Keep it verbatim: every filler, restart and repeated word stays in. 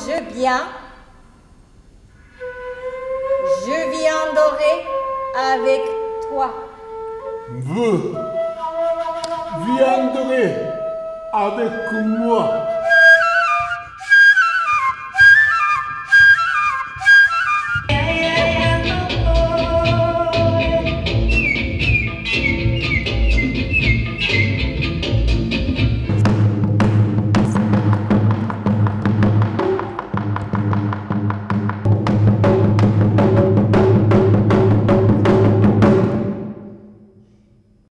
je viens, je viendrai avec toi. Vous viendrez avec moi.